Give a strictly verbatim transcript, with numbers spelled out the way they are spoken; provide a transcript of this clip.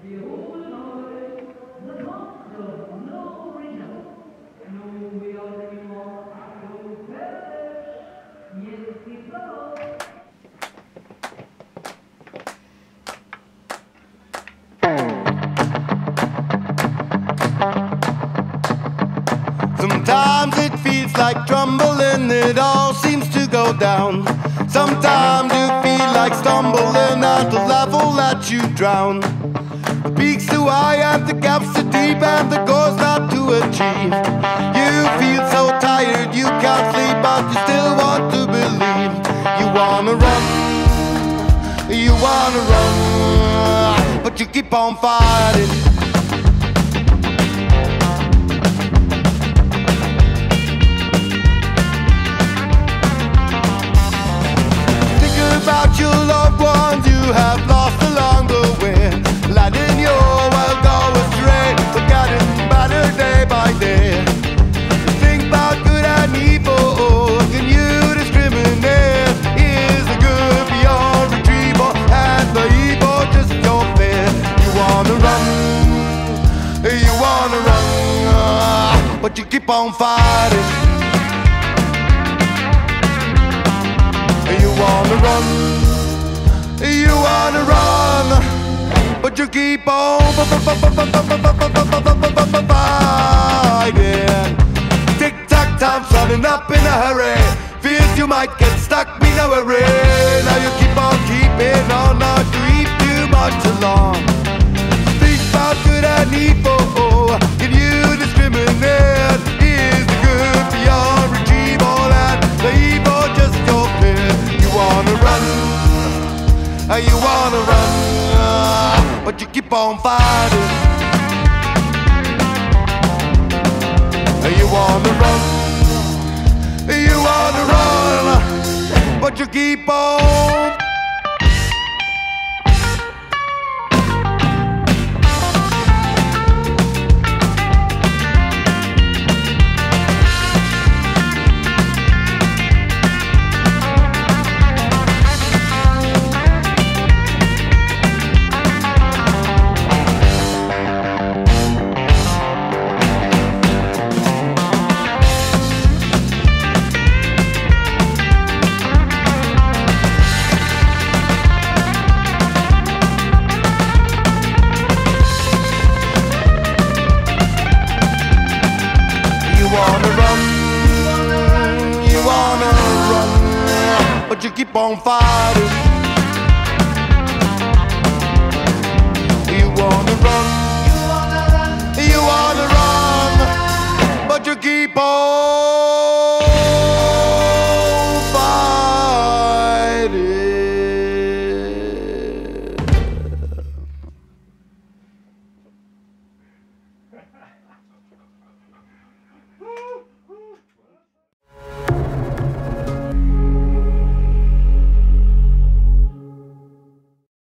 Sometimes it feels like tumbling, it all seems to go down. Sometimes you feel like stumbling at the level that you drown. The peak's too high and the gap's too deep and the goal's not to achieve. You feel so tired you can't sleep but you still want to believe. You wanna run, you wanna run, but you keep on fighting. About your loved ones you have lost along the way, letting your world go astray, but getting better day by day. Think about good and evil, can you discriminate? Is the good beyond retrieval and the evil just your fate? You wanna run, you wanna run, but you keep on fighting. You wanna run, you wanna run, but you keep on fighting. Tick-tock, time's running up in a hurry. Feels you might get stuck, be no worry. Now you keep on keeping on, not to eat too much along. Think about good and evil, can you discriminate? Is the good beyond retrieval and the evil just your fear? You wanna run, you wanna run, but you keep on fighting. You wanna run, you wanna run, but you keep on. But you keep on fighting. You wanna run, you wanna run, you wanna run, but you keep on.